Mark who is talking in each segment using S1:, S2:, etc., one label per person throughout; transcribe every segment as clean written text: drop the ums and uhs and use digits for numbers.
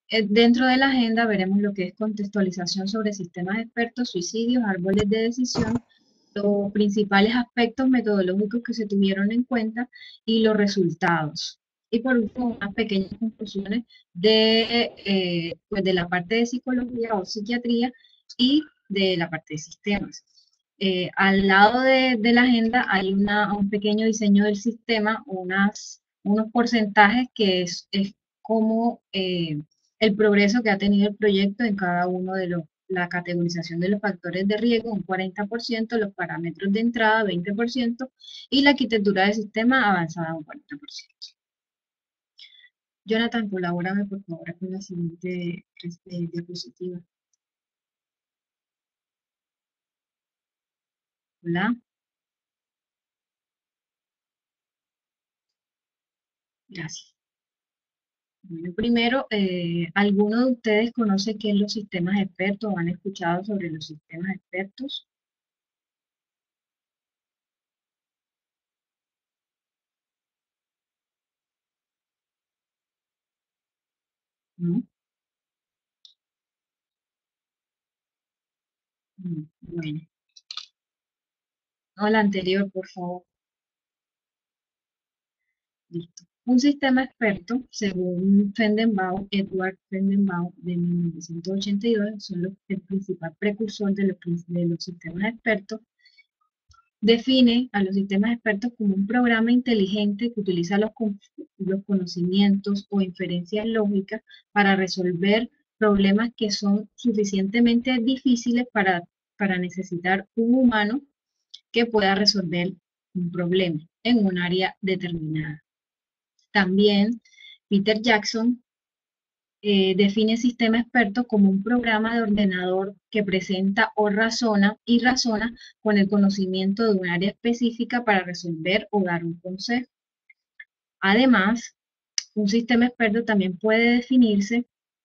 S1: Dentro de la agenda veremos lo que es contextualización sobre sistemas expertos, suicidios, árboles de decisión, los principales aspectos metodológicos que se tuvieron en cuenta y los resultados. Y por último, unas pequeñas conclusiones pues de la parte de psicología o psiquiatría y de la parte de sistemas. Al lado de la agenda hay un pequeño diseño del sistema, unos porcentajes que es como el progreso que ha tenido el proyecto en cada uno de la categorización de los factores de riesgo, un 40%, los parámetros de entrada, 20%, y la arquitectura del sistema avanzada, un 40%. Jonathan, colabórame por favor con la siguiente diapositiva. Hola, gracias. Bueno, primero, ¿alguno de ustedes conoce qué es los sistemas expertos o han escuchado sobre los sistemas expertos? ¿No? Bueno, no, la anterior, por favor. Listo. Un sistema experto, según Fendenbaum, Edward Fendenbaum, de 1982, el principal precursor de los sistemas expertos, define a los sistemas expertos como un programa inteligente que utiliza los conocimientos o inferencias lógicas para resolver problemas que son suficientemente difíciles para necesitar un humano que pueda resolver un problema en un área determinada. También Peter Jackson define sistema experto como un programa de ordenador que presenta o razona con el conocimiento de un área específica para resolver o dar un consejo. Además, un sistema experto también puede definirse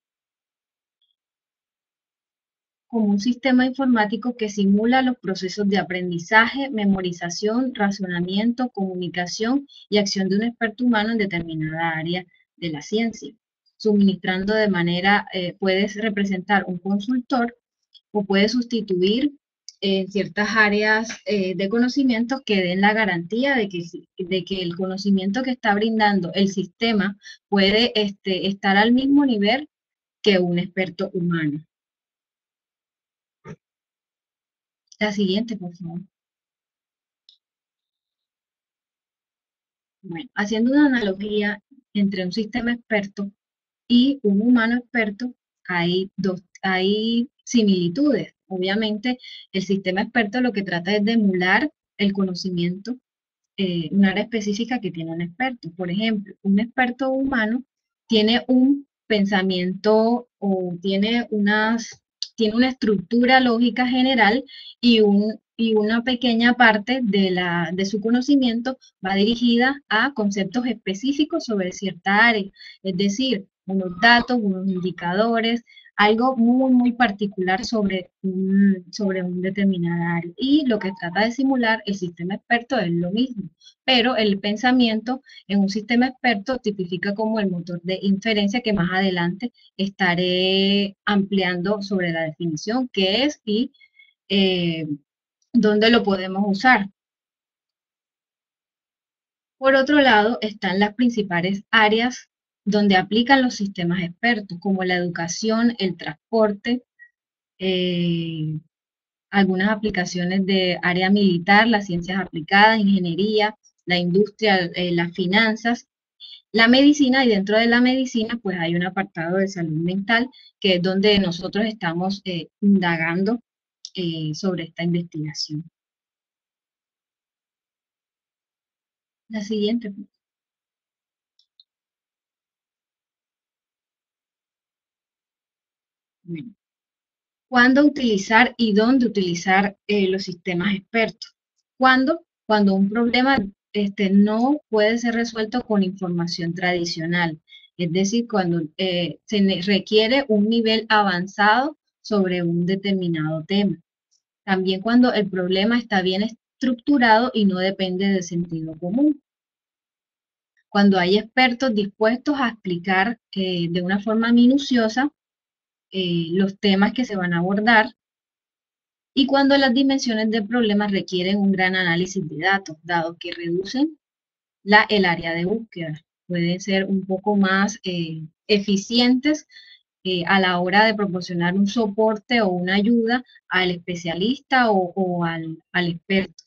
S1: como un sistema informático que simula los procesos de aprendizaje, memorización, razonamiento, comunicación y acción de un experto humano en determinada área de la ciencia, suministrando de manera, puedes representar un consultor o puede sustituir en ciertas áreas de conocimiento que den la garantía de que el conocimiento que está brindando el sistema puede estar al mismo nivel que un experto humano. La siguiente, por favor. Bueno, haciendo una analogía entre un sistema experto y un humano experto, hay similitudes. Obviamente, el sistema experto lo que trata es de emular el conocimiento, un área específica que tiene un experto. Por ejemplo, un experto humano tiene un pensamiento o tiene una estructura lógica general y una pequeña parte de su conocimiento va dirigida a conceptos específicos sobre cierta área, es decir, unos datos, unos indicadores, algo muy, muy particular sobre un determinada área. Y lo que trata de simular el sistema experto es lo mismo, pero el pensamiento en un sistema experto tipifica como el motor de inferencia que más adelante estaré ampliando sobre la definición, qué es y eh, dónde lo podemos usar. Por otro lado, están las principales áreas donde aplican los sistemas expertos, como la educación, el transporte, eh, algunas aplicaciones de área militar, las ciencias aplicadas, ingeniería, la industria, las finanzas, la medicina, y dentro de la medicina pues hay un apartado de salud mental que es donde nosotros estamos indagando sobre esta investigación. La siguiente. Bueno, ¿cuándo utilizar y dónde utilizar los sistemas expertos? ¿Cuándo? Cuando un problema no puede ser resuelto con información tradicional, es decir, cuando requiere un nivel avanzado sobre un determinado tema. También cuando el problema está bien estructurado y no depende del sentido común. cuando hay expertos dispuestos a explicar de una forma minuciosa los temas que se van a abordar y cuando las dimensiones del problema requieren un gran análisis de datos, dado que reducen el área de búsqueda. Pueden ser un poco más eficientes a la hora de proporcionar un soporte o una ayuda al especialista o al experto.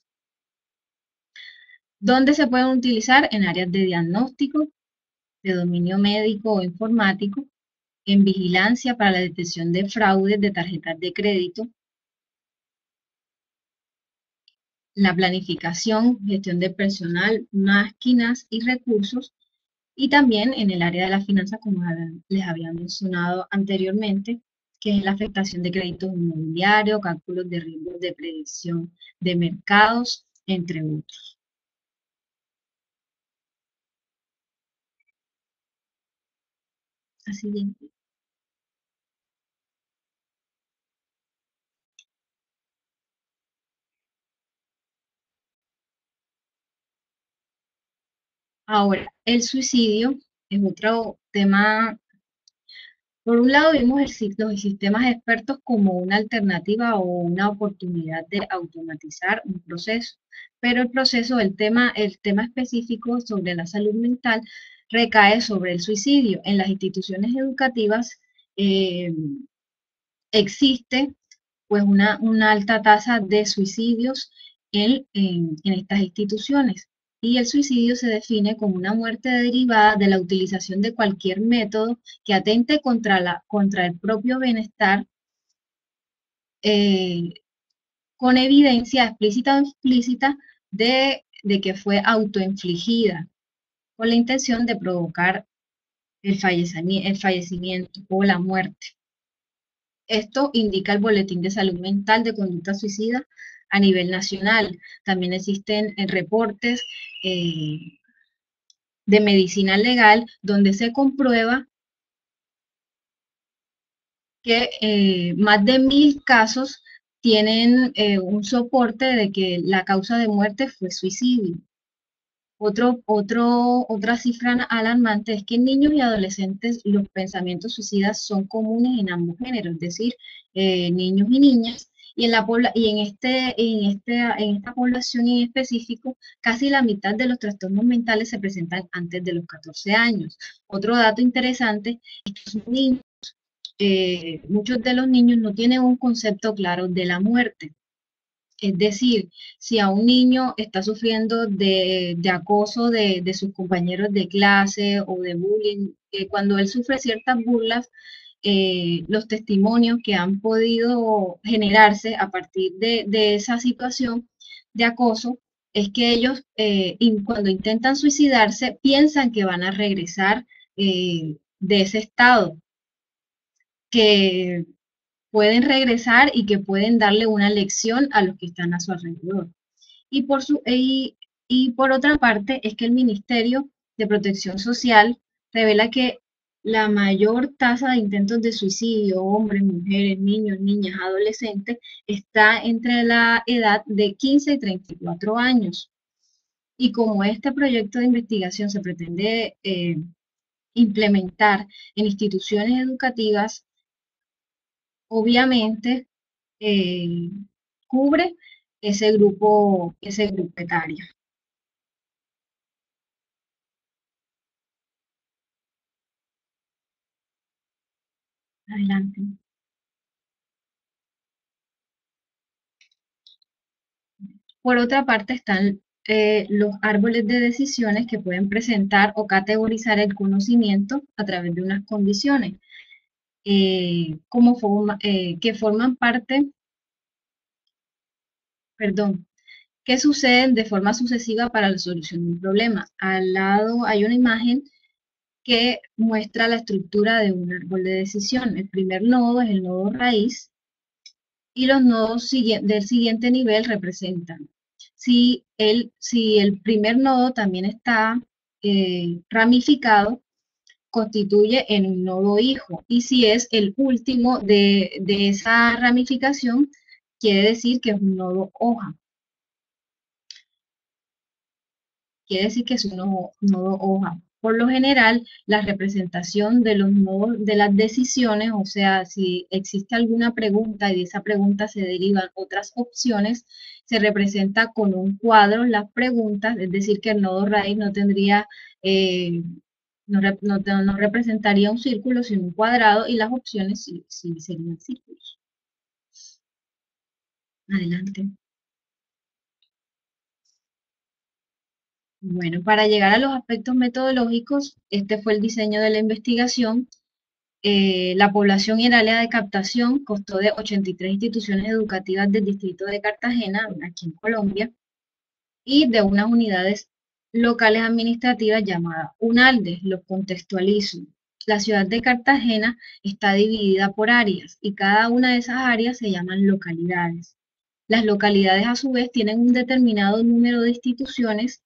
S1: ¿Dónde se pueden utilizar? En áreas de diagnóstico, de dominio médico o informático, en vigilancia para la detección de fraudes de tarjetas de crédito, la planificación, gestión de personal, máquinas y recursos, y también en el área de la finanza, como les había mencionado anteriormente, que es la afectación de créditos inmobiliarios, cálculos de riesgos de predicción de mercados, entre otros. La siguiente. Ahora, el suicidio es otro tema. Por un lado, vimos los sistemas expertos como una alternativa o una oportunidad de automatizar un proceso, pero el tema específico sobre la salud mental recae sobre el suicidio. En las instituciones educativas eh, existe pues una alta tasa de suicidios en estas instituciones. Y el suicidio se define como una muerte derivada de la utilización de cualquier método que atente contra el propio bienestar, eh, con evidencia explícita o implícita de que fue autoinfligida, con la intención de provocar el fallecimiento o la muerte. Esto indica el Boletín de Salud Mental de Conducta Suicida a nivel nacional. También existen reportes eh, de medicina legal donde se comprueba que más de 1000 casos tienen un soporte de que la causa de muerte fue suicidio. Otra cifra alarmante es que en niños y adolescentes los pensamientos suicidas son comunes en ambos géneros, es decir, niños y niñas, y en esta población en específico, casi la mitad de los trastornos mentales se presentan antes de los 14 años. Otro dato interesante es que los niños, muchos de los niños no tienen un concepto claro de la muerte. Es decir, si a un niño está sufriendo de acoso de sus compañeros de clase o de bullying, cuando él sufre ciertas burlas, los testimonios que han podido generarse a partir de esa situación de acoso es que ellos cuando intentan suicidarse piensan que van a regresar de ese estado, que pueden regresar y que pueden darle una lección a los que están a su alrededor. Y por otra parte, es que el Ministerio de Protección Social revela que la mayor tasa de intentos de suicidio, hombres, mujeres, niños, niñas, adolescentes, está entre la edad de 15 y 34 años. Y como este proyecto de investigación se pretende implementar en instituciones educativas, obviamente eh, cubre ese grupo etario. Adelante. Por otra parte están los árboles de decisiones que pueden presentar o categorizar el conocimiento a través de unas condiciones que forman parte, perdón, que suceden de forma sucesiva para la solución de un problema. Al lado hay una imagen que muestra la estructura de un árbol de decisión. El primer nodo es el nodo raíz y los nodos del siguiente nivel representan. Si el primer nodo también está ramificado, constituye en un nodo hijo. Y si es el último de esa ramificación, quiere decir que es un nodo hoja. quiere decir que es un nodo hoja. Por lo general, la representación de los nodos de las decisiones, o sea, si existe alguna pregunta y de esa pregunta se derivan otras opciones, se representa con un cuadro las preguntas, es decir, que el nodo raíz no tendría, no representaría un círculo, sino un cuadrado, y las opciones sí serían círculos. Adelante. Bueno, para llegar a los aspectos metodológicos, este fue el diseño de la investigación. La población y el área de captación constó de 83 instituciones educativas del distrito de Cartagena, aquí en Colombia, y de unas unidades locales administrativas llamadas UNALDES. Los contextualizo. La ciudad de Cartagena está dividida por áreas y cada una de esas áreas se llaman localidades. Las localidades a su vez tienen un determinado número de instituciones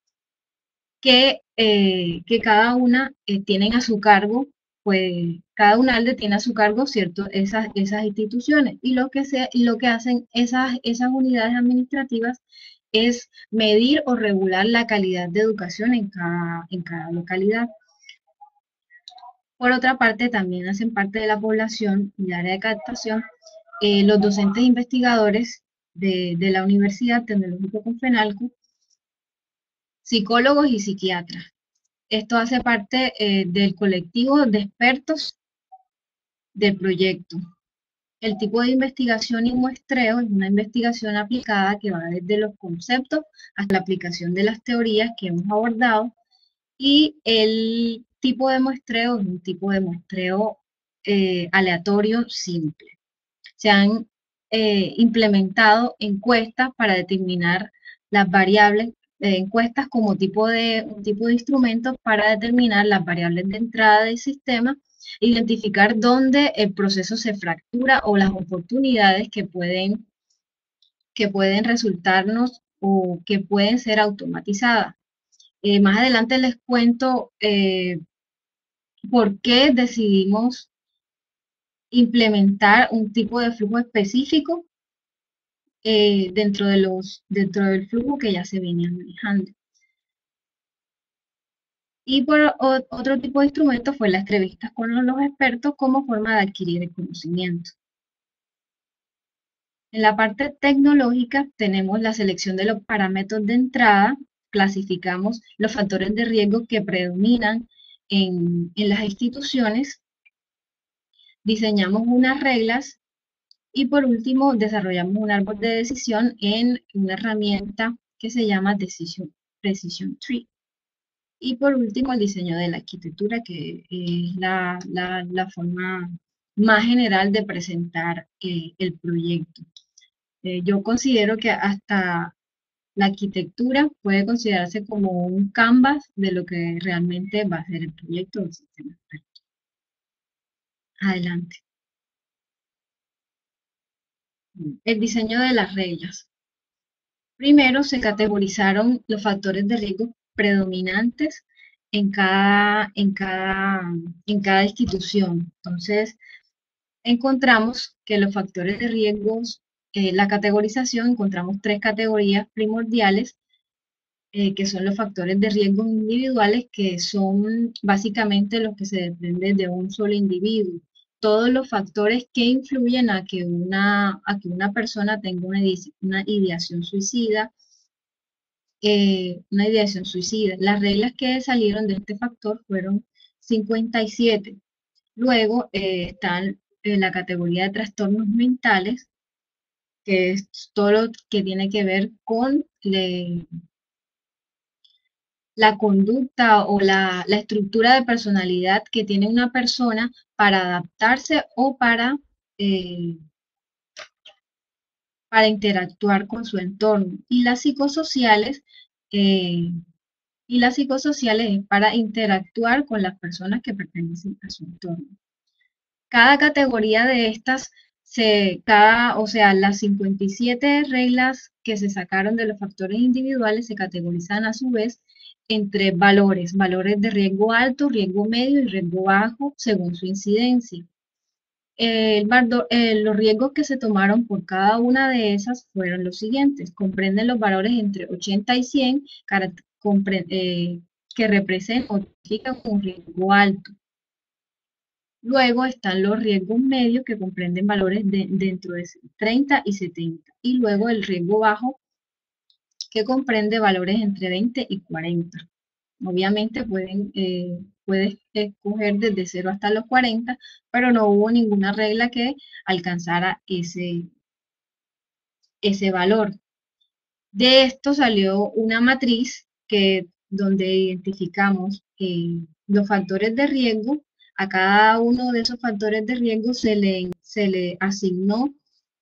S1: que cada una tienen a su cargo, pues cada UNALDE tiene a su cargo cierto, esas instituciones y lo que hacen esas unidades administrativas es medir o regular la calidad de educación en cada localidad. Por otra parte, también hacen parte de la población y área de captación los docentes investigadores de la Universidad Tecnológica Confenalco, psicólogos y psiquiatras. Esto hace parte del colectivo de expertos del proyecto. El tipo de investigación y muestreo es una investigación aplicada que va desde los conceptos hasta la aplicación de las teorías que hemos abordado, y el tipo de muestreo es un tipo de muestreo aleatorio simple. Se han implementado encuestas para determinar las variables, encuestas como un tipo de instrumento para determinar las variables de entrada del sistema, identificar dónde el proceso se fractura o las oportunidades que pueden resultarnos o que pueden ser automatizadas. Más adelante les cuento por qué decidimos implementar un tipo de flujo específico dentro del flujo que ya se venía manejando. Y por otro tipo de instrumento fue las entrevistas con los expertos como forma de adquirir el conocimiento. En la parte tecnológica tenemos la selección de los parámetros de entrada, clasificamos los factores de riesgo que predominan en las instituciones, diseñamos unas reglas y por último desarrollamos un árbol de decisión en una herramienta que se llama Precision Tree. Y por último, el diseño de la arquitectura, que es la forma más general de presentar el proyecto. Yo considero que hasta la arquitectura puede considerarse como un canvas de lo que realmente va a ser el proyecto del sistema experto. Adelante. El diseño de las reglas. Primero se categorizaron los factores de riesgo predominantes en cada institución. Entonces, encontramos que los factores de riesgos, la categorización, encontramos tres categorías primordiales, que son los factores de riesgo individuales, que son básicamente los que se desprenden de un solo individuo. Todos los factores que influyen a que una persona tenga una ideación suicida, una ideación suicida. Las reglas que salieron de este factor fueron 57. Luego están la categoría de trastornos mentales, que es todo lo que tiene que ver con la conducta o la estructura de personalidad que tiene una persona para adaptarse o para interactuar con su entorno. Eh, y las psicosociales es para interactuar con las personas que pertenecen a su entorno. Cada categoría de estas, o sea, las 57 reglas que se sacaron de los factores individuales se categorizan a su vez entre valores de riesgo alto, riesgo medio y riesgo bajo según su incidencia. Los riesgos que se tomaron por cada una de esas fueron los siguientes. Comprenden los valores entre 80 y 100, que representa o identifica un riesgo alto. Luego están los riesgos medios que comprenden valores dentro de 30 y 70. Y luego el riesgo bajo que comprende valores entre 20 y 40. Obviamente puedes escoger desde 0 hasta los 40, pero no hubo ninguna regla que alcanzara ese valor. De esto salió una matriz donde identificamos los factores de riesgo. A cada uno de esos factores de riesgo se le asignó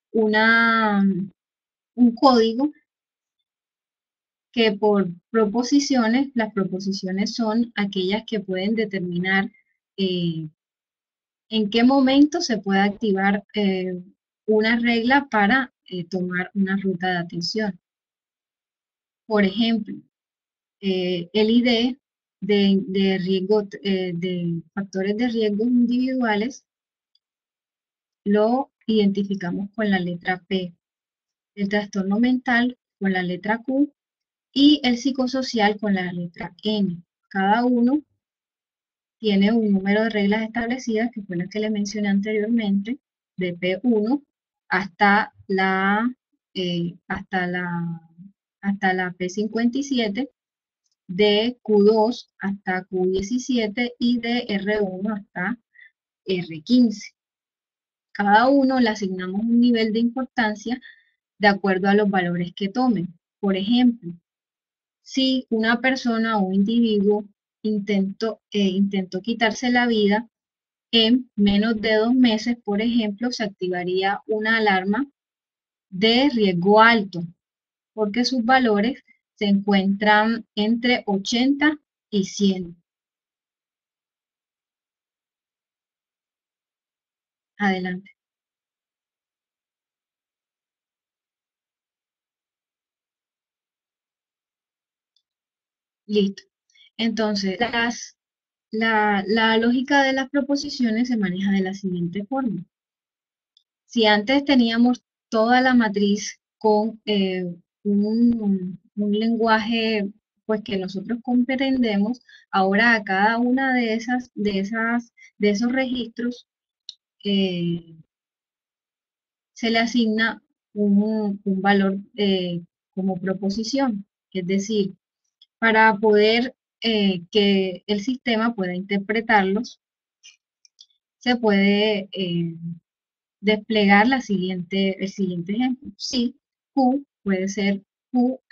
S1: un código que por proposiciones, las proposiciones son aquellas que pueden determinar eh, en qué momento se puede activar una regla para tomar una ruta de atención. Por ejemplo, el ID de factores de riesgo individuales lo identificamos con la letra P, el trastorno mental con la letra Q y el psicosocial con la letra N. Cada uno tiene un número de reglas establecidas, que fue la que le mencioné anteriormente, de P1 hasta la, eh, hasta la, hasta la P57, de Q2 hasta Q17 y de R1 hasta R15. Cada uno le asignamos un nivel de importancia de acuerdo a los valores que tomen. Por ejemplo, si una persona o un individuo intentó quitarse la vida, en menos de 2 meses, por ejemplo, se activaría una alarma de riesgo alto, porque sus valores se encuentran entre 80 y 100. Adelante. Listo. Entonces, la lógica de las proposiciones se maneja de la siguiente forma. Si antes teníamos toda la matriz con un lenguaje pues que nosotros comprendemos, ahora a cada una de esos registros eh, se le asigna un valor como proposición. Es decir, para poder que el sistema pueda interpretarlos, se puede desplegar el siguiente ejemplo. Sí, Q puede ser Q,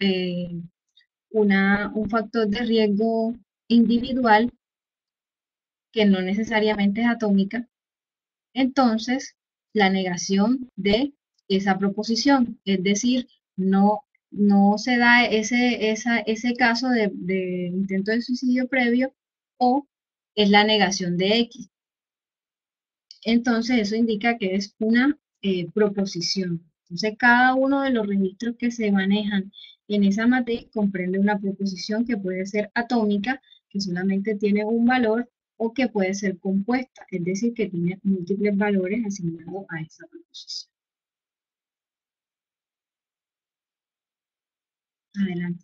S1: un factor de riesgo individual que no necesariamente es atómica, entonces la negación de esa proposición, es decir, no se da ese caso de intento de suicidio previo o es la negación de X. Entonces eso indica que es una proposición. Entonces cada uno de los registros que se manejan en esa matriz comprende una proposición que puede ser atómica, que solamente tiene un valor, o que puede ser compuesta, es decir, que tiene múltiples valores asignados a esa proposición. Adelante.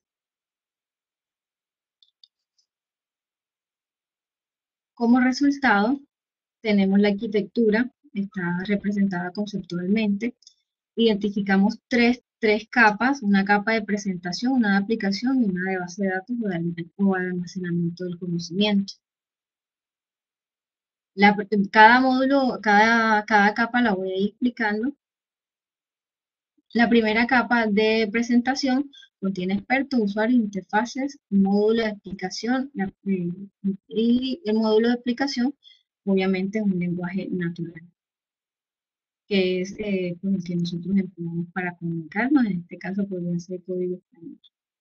S1: Como resultado, tenemos la arquitectura, está representada conceptualmente. Identificamos tres capas, una capa de presentación, una de aplicación y una de base de datos o de almacenamiento del conocimiento. Cada módulo, cada capa la voy a ir explicando. La primera capa de presentación contiene expertos, usuarios, interfaces, módulo de explicación y el módulo de explicación obviamente es un lenguaje natural, que es con el que nosotros empleamos para comunicarnos. En este caso podría ser código español.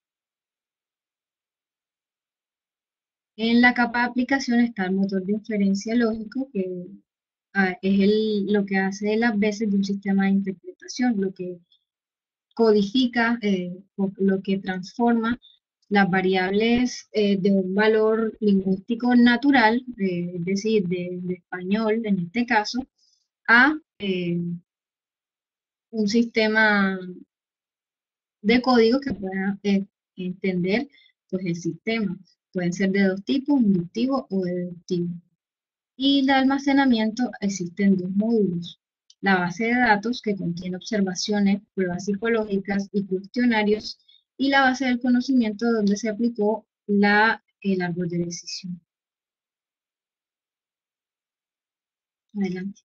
S1: En la capa de aplicación está el motor de inferencia lógico, que es lo que hace las veces de un sistema de interpretación, lo que codifica o lo que transforma las variables de un valor lingüístico natural, es decir, de español en este caso, a un sistema de código que pueda entender pues el sistema. Pueden ser de dos tipos, inductivo o deductivo. Y el almacenamiento existen dos módulos. La base de datos, que contiene observaciones, pruebas psicológicas y cuestionarios, y la base del conocimiento, donde se aplicó el árbol de decisión. Adelante.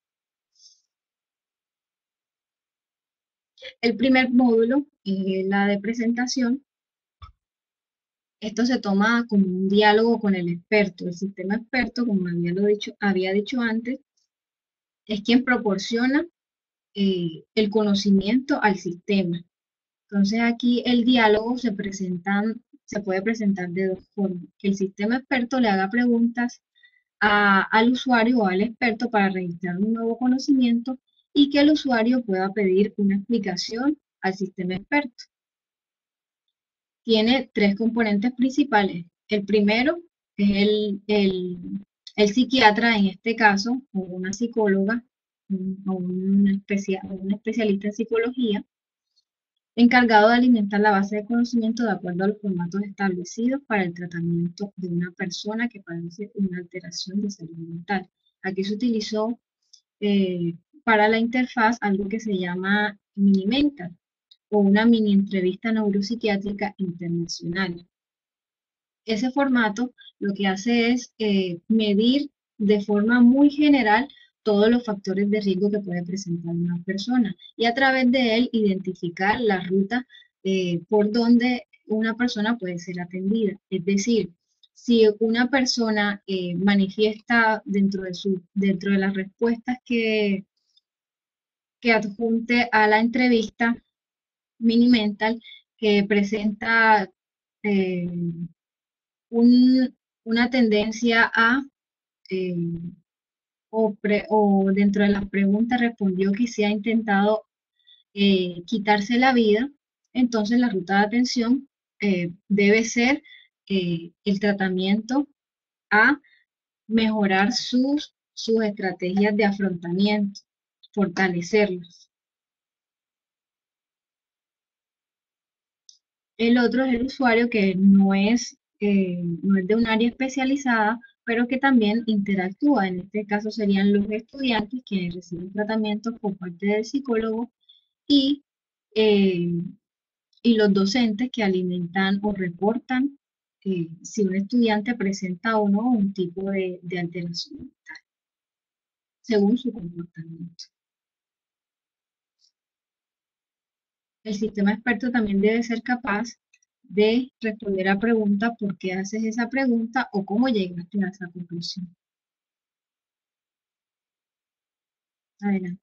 S1: El primer módulo es la de presentación. Esto se toma como un diálogo con el experto. El sistema experto, como había dicho antes, es quien proporciona el conocimiento al sistema. Entonces aquí el diálogo se puede presentar de dos formas. Que el sistema experto le haga preguntas al usuario o al experto para registrar un nuevo conocimiento y que el usuario pueda pedir una explicación al sistema experto. Tiene tres componentes principales. El primero es el psiquiatra, en este caso, o una psicóloga, o un especialista en psicología, encargado de alimentar la base de conocimiento de acuerdo a los formatos establecidos para el tratamiento de una persona que padece una alteración de salud mental. Aquí se utilizó para la interfaz algo que se llama Minimental, o una mini entrevista neuropsiquiátrica internacional. Ese formato lo que hace es medir de forma muy general todos los factores de riesgo que puede presentar una persona y a través de él identificar la ruta por donde una persona puede ser atendida. Es decir, si una persona manifiesta dentro de las respuestas que adjunte a la entrevista Minimental, que presenta eh, una tendencia a, eh, o dentro de las preguntas respondió que se ha intentado quitarse la vida, entonces la ruta de atención debe ser el tratamiento a mejorar sus estrategias de afrontamiento, fortalecerlas. El otro es el usuario que no es de un área especializada, pero que también interactúa. En este caso serían los estudiantes quienes reciben tratamiento por parte del psicólogo y, eh, y los docentes que alimentan o reportan si un estudiante presenta o no un tipo de alteración mental, según su comportamiento. El sistema experto también debe ser capaz de responder a preguntas: ¿por qué haces esa pregunta? O ¿cómo llegaste a esa conclusión? Adelante.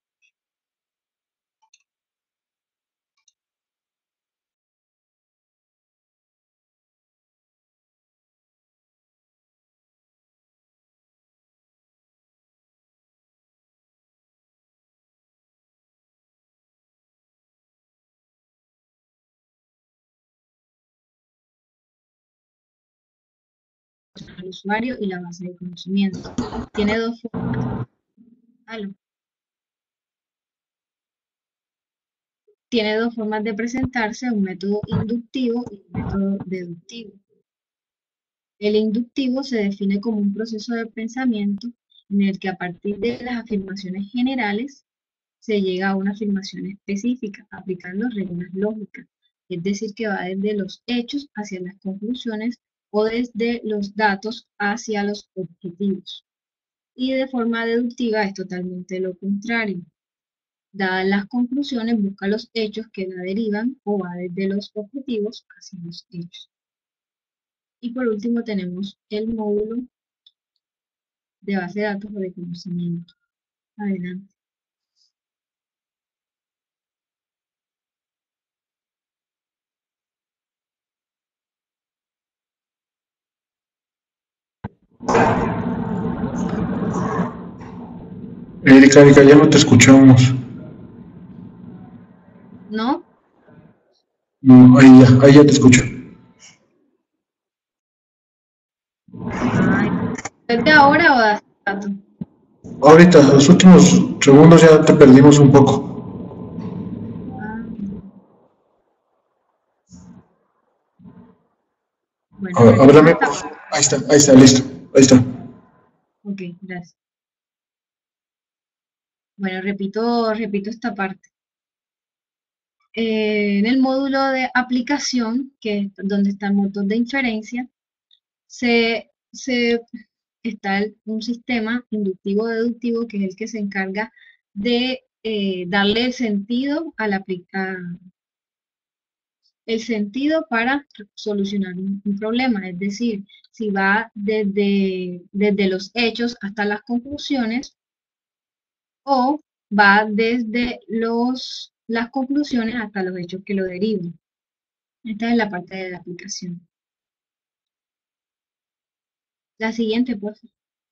S1: Al usuario y la base de conocimiento. Tiene dos formas. Aló. Tiene dos formas de presentarse: un método inductivo y un método deductivo. El inductivo se define como un proceso de pensamiento en el que a partir de las afirmaciones generales se llega a una afirmación específica, aplicando reglas lógicas. Es decir, que va desde los hechos hacia las conclusiones o desde los datos hacia los objetivos. Y de forma deductiva es totalmente lo contrario. Dadas las conclusiones, busca los hechos que la derivan o va desde los objetivos hacia los hechos. Y por último tenemos el módulo de base de datos o de conocimiento. Adelante.
S2: Erika, ya no te escuchamos.
S1: ¿No?
S2: No, ahí ya te escucho.
S1: Ay, ¿desde ahora o de hace rato?
S2: Ahorita, los últimos segundos ya te perdimos un poco.
S1: Ah, Bueno, repito
S2: Háblame,
S1: esta parte.
S2: ahí está, listo, ahí está.
S1: Ok, gracias. Bueno, repito esta parte. En el módulo de aplicación, que es donde está el motor de inferencia, se está un sistema inductivo-deductivo que es el que se encarga de darle el sentido a el sentido para solucionar un problema. Es decir, si va desde los hechos hasta las conclusiones o va desde las conclusiones hasta los hechos que lo derivan. Esta es la parte de la aplicación. La siguiente, por favor.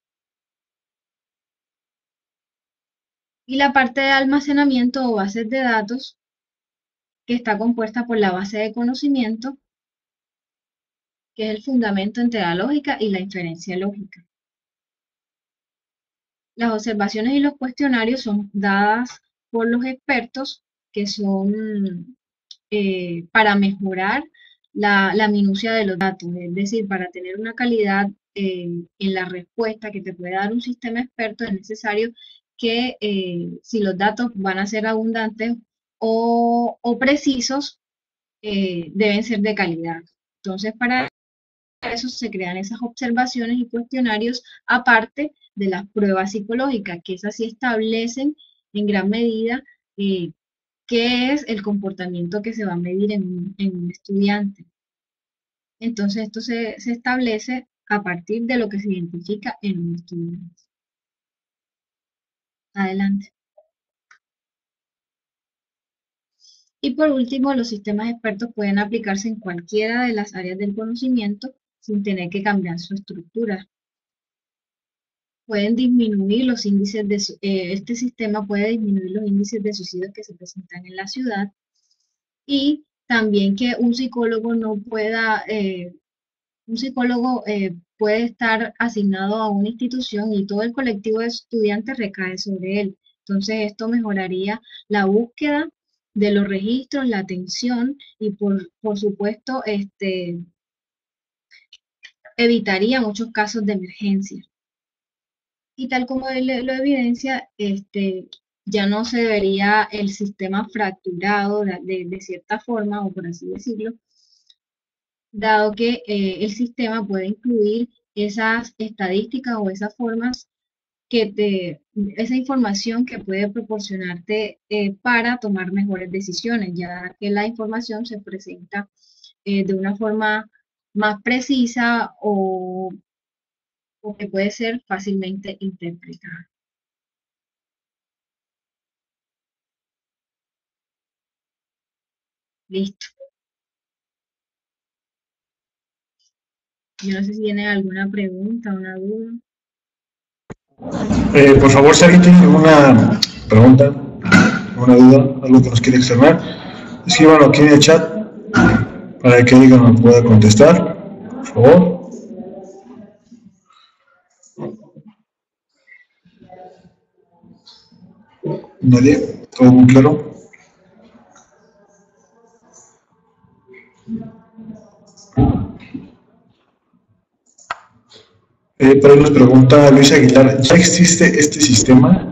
S1: Y la parte de almacenamiento o bases de datos, que está compuesta por la base de conocimiento, que es el fundamento entre la lógica y la inferencia lógica. Las observaciones y los cuestionarios son dadas por los expertos, que son para mejorar la minucia de los datos, es decir, para tener una calidad en la respuesta que te puede dar un sistema experto, es necesario que si los datos van a ser abundantes o precisos, deben ser de calidad. Entonces, para eso se crean esas observaciones y cuestionarios aparte de las pruebas psicológicas, que esas sí establecen en gran medida eh, qué es el comportamiento que se va a medir en un estudiante. Entonces, esto se establece a partir de lo que se identifica en un estudiante. Adelante. Y por último, los sistemas expertos pueden aplicarse en cualquiera de las áreas del conocimiento sin tener que cambiar su estructura. Pueden disminuir los índices este sistema puede disminuir los índices de suicidios que se presentan en la ciudad y también que un psicólogo no pueda un psicólogo puede estar asignado a una institución y todo el colectivo de estudiantes recae sobre él. Entonces, esto mejoraría la búsqueda de los registros, la atención y por supuesto, evitaría muchos casos de emergencia. Y tal como él lo evidencia, ya no se vería el sistema fracturado de cierta forma, o por así decirlo, dado que el sistema puede incluir esas estadísticas o esas formas esa información que puede proporcionarte para tomar mejores decisiones, ya que la información se presenta de una forma más precisa o que puede ser fácilmente interpretada. Listo. Yo no sé si tienen alguna pregunta, una duda.
S2: Por favor, si alguien tiene alguna pregunta, alguna duda, algo que nos quiere externar, escríbanlo aquí en el chat para que alguien nos pueda contestar, por favor. ¿Nadie? ¿Todo muy claro? Por ahí nos pregunta Luis Aguilar, ¿ya existe este sistema?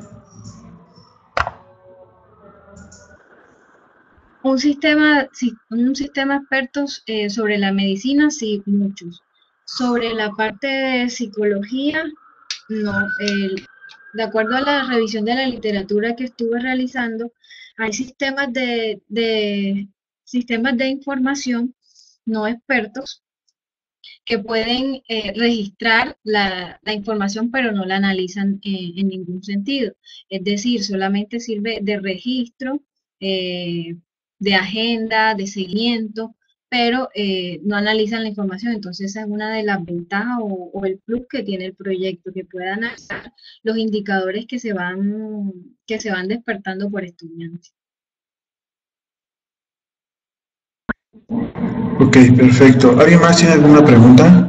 S1: Un sistema expertos sobre la medicina, sí, muchos. Sobre la parte de psicología, no. De acuerdo a la revisión de la literatura que estuve realizando, hay sistemas de información no expertos que pueden registrar la información, pero no la analizan en ningún sentido. Es decir, solamente sirve de registro, de agenda, de seguimiento, pero no analizan la información. Entonces, esa es una de las ventajas o el plus que tiene el proyecto, que puede analizar los indicadores que se van despertando por estudiantes.
S2: Ok, perfecto. ¿Alguien más tiene alguna pregunta?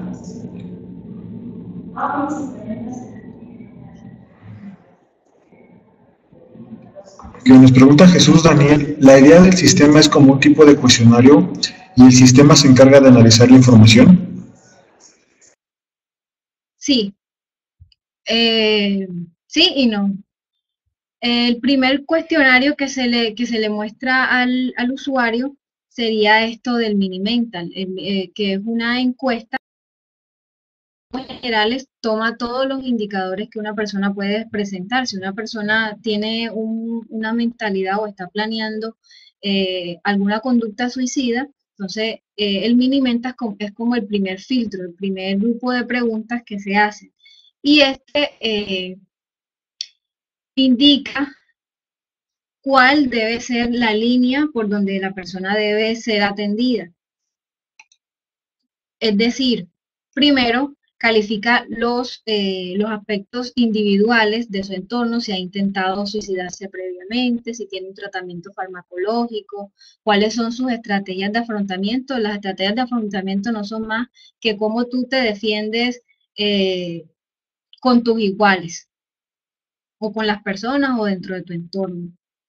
S2: Que nos pregunta Jesús Daniel, la idea del sistema es como un tipo de cuestionario ¿Y el sistema se encarga de analizar la información?
S1: Sí, eh, sí y no. El primer cuestionario que se le muestra al usuario sería esto del Mini Mental, que es una encuesta generales, toma todos los indicadores que una persona puede presentar. Si una persona tiene una mentalidad o está planeando alguna conducta suicida, entonces el Minimenta es como el primer filtro, el primer grupo de preguntas que se hacen. Y este indica cuál debe ser la línea por donde la persona debe ser atendida. Es decir, primero califica los aspectos individuales de su entorno, si ha intentado suicidarse previamente, si tiene un tratamiento farmacológico, cuáles son sus estrategias de afrontamiento. Las estrategias de afrontamiento no son más que cómo tú te defiendes eh, con tus iguales o con las personas o dentro de tu entorno.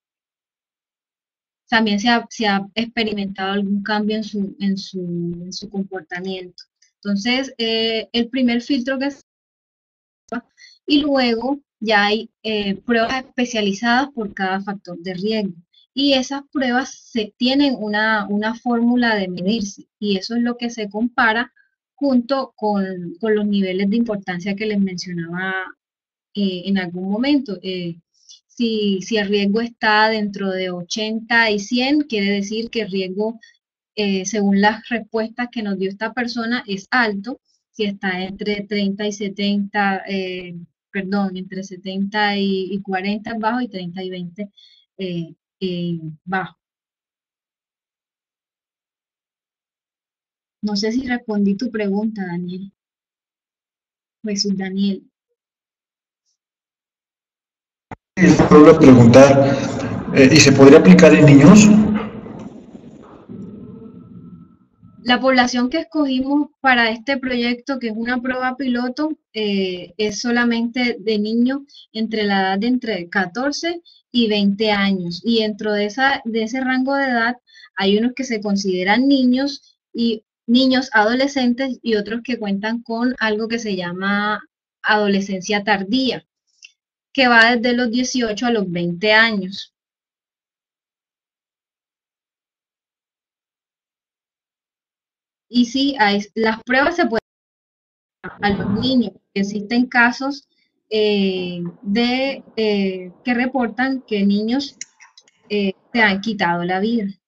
S1: También se ha experimentado algún cambio en su comportamiento. Entonces, el primer filtro que y luego ya hay pruebas especializadas por cada factor de riesgo. Y esas pruebas tienen una fórmula de medirse y eso es lo que se compara junto con los niveles de importancia que les mencionaba en algún momento. Si el riesgo está dentro de 80 y 100, quiere decir que el riesgo, según las respuestas que nos dio esta persona, es alto. Si está entre 30 y 70, perdón, entre 70 y 40 es bajo y 30 y 20 bajo. No sé si respondí tu pregunta, Daniel. Jesús Daniel.
S2: Vuelvo a preguntar, ¿y se podría aplicar en niños?
S1: La población que escogimos para este proyecto, que es una prueba piloto, es solamente de niños entre la edad de entre 14 y 20 años. Y dentro de ese rango de edad hay unos que se consideran niños y niños adolescentes y otros que cuentan con algo que se llama adolescencia tardía, que va desde los 18 a los 20 años. Y sí, las pruebas se pueden a los niños. Existen casos que reportan que niños se han quitado la vida.